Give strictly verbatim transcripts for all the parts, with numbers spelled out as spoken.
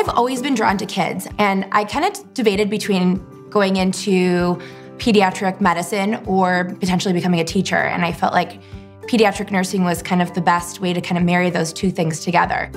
I've always been drawn to kids, and I kind of debated between going into pediatric medicine or potentially becoming a teacher, and I felt like pediatric nursing was kind of the best way to kind of marry those two things together.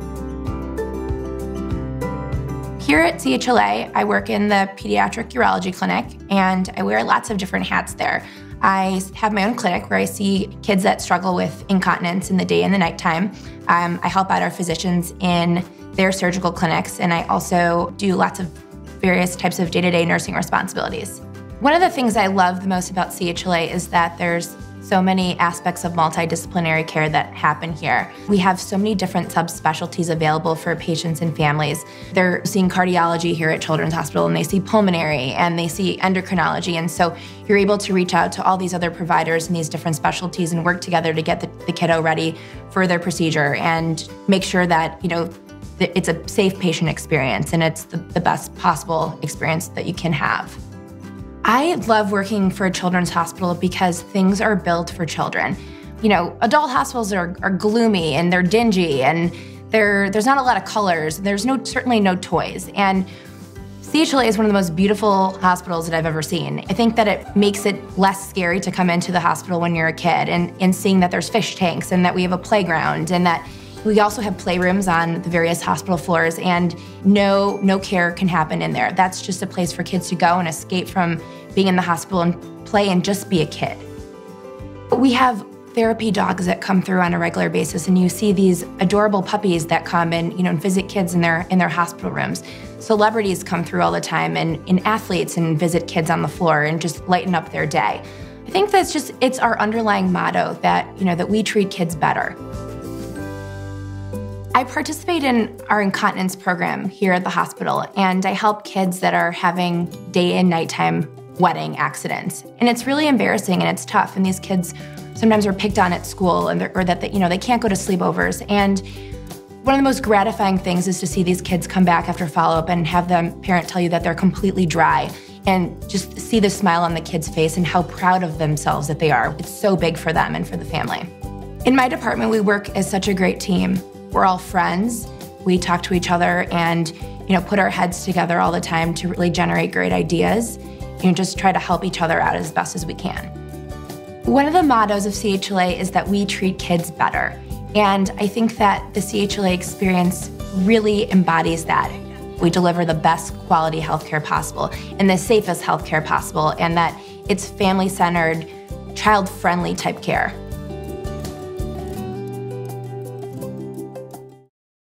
Here at C H L A, I work in the pediatric urology clinic, and I wear lots of different hats there. I have my own clinic where I see kids that struggle with incontinence in the day and the nighttime. Um, I help out our physicians in their surgical clinics, and I also do lots of various types of day-to-day nursing responsibilities. One of the things I love the most about C H L A is that there's so many aspects of multidisciplinary care that happen here. We have so many different subspecialties available for patients and families. They're seeing cardiology here at Children's Hospital, and they see pulmonary, and they see endocrinology, and so you're able to reach out to all these other providers in these different specialties and work together to get the, the kiddo ready for their procedure and make sure that, you know, it's a safe patient experience and it's the, the best possible experience that you can have. I love working for a children's hospital because things are built for children. You know, adult hospitals are, are gloomy and they're dingy and they're, there's not a lot of colors. There's no certainly no toys. And C H L A is one of the most beautiful hospitals that I've ever seen. I think that it makes it less scary to come into the hospital when you're a kid and, and seeing that there's fish tanks and that we have a playground and that we also have playrooms on the various hospital floors, and no, no care can happen in there. That's just a place for kids to go and escape from being in the hospital and play and just be a kid. We have therapy dogs that come through on a regular basis, and you see these adorable puppies that come and, you know, and visit kids in their, in their hospital rooms. Celebrities come through all the time, and, and athletes and visit kids on the floor and just lighten up their day. I think that's just, it's our underlying motto that, you know, that we treat kids better. I participate in our incontinence program here at the hospital, and I help kids that are having day and nighttime wetting accidents. And it's really embarrassing and it's tough, and these kids sometimes are picked on at school, and or that they, you know, they can't go to sleepovers. And one of the most gratifying things is to see these kids come back after follow-up and have the parent tell you that they're completely dry, and just see the smile on the kid's face and how proud of themselves that they are. It's so big for them and for the family. In my department, we work as such a great team. We're all friends. We talk to each other and, you know, put our heads together all the time to really generate great ideas and just try to help each other out as best as we can. One of the mottos of C H L A is that we treat kids better. And I think that the C H L A experience really embodies that. We deliver the best quality healthcare possible and the safest healthcare possible, and that it's family-centered, child-friendly type care.